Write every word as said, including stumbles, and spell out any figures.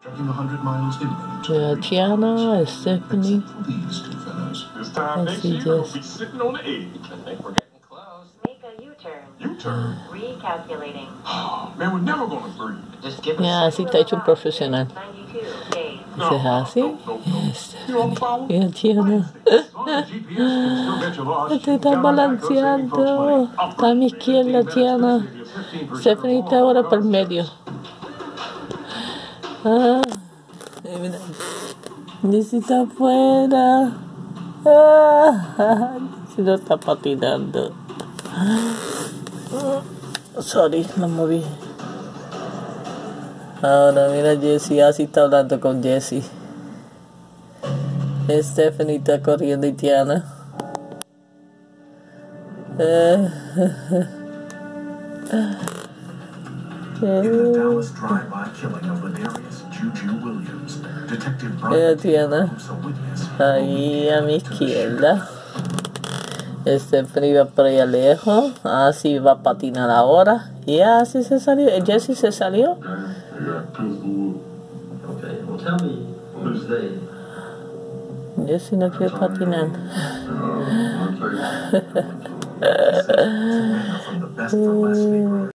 Yeah, Tiana, Stephanie, This time next see year, we'll Jess. be sitting on the edge. I think we're getting close. Make a U-turn. U-turn? Recalculating. Man, we're never gonna breathe. Just give us Yeah, así está hecho un profesional. ninety-two days. ¿Dices así? No, no, no. You on power? Mira, Tiana. Te está balanceando. Está a mi izquierda, Tiana. Stephanie está ahora por el medio. Ah, mira. Jessy está afuera. Ah, si no está patinando. Sorry, la moví. Ahora mira Jessy, así está hablando con Jessy. Stephanie está corriendo y Tiana. Mira Tiana. Ahí a mi izquierda. Stephanie va por allá lejos. Así va a patinar ahora. Y así se salió. Jessy se salió. Jessy no quiere patinar.